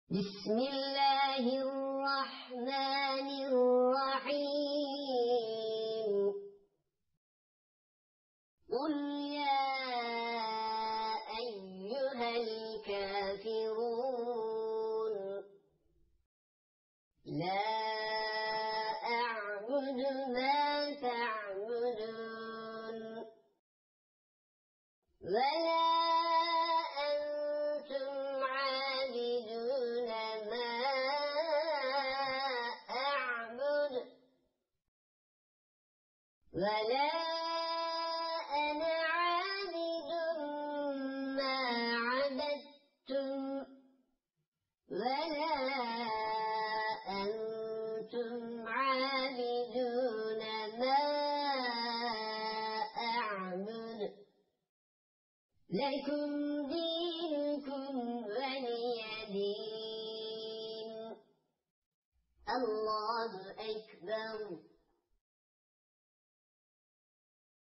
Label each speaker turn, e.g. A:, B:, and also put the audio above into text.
A: بسم الله الرحمن الرحيم قل يا أيها الكافرون لا أعبد ما تعبدون ولا أنتم عابدون ما أعبد ولا أنا عابد ما عبدتم ولا أنتم عابدون ما أعبد لكم دينكم ولي دين. الله أكبر.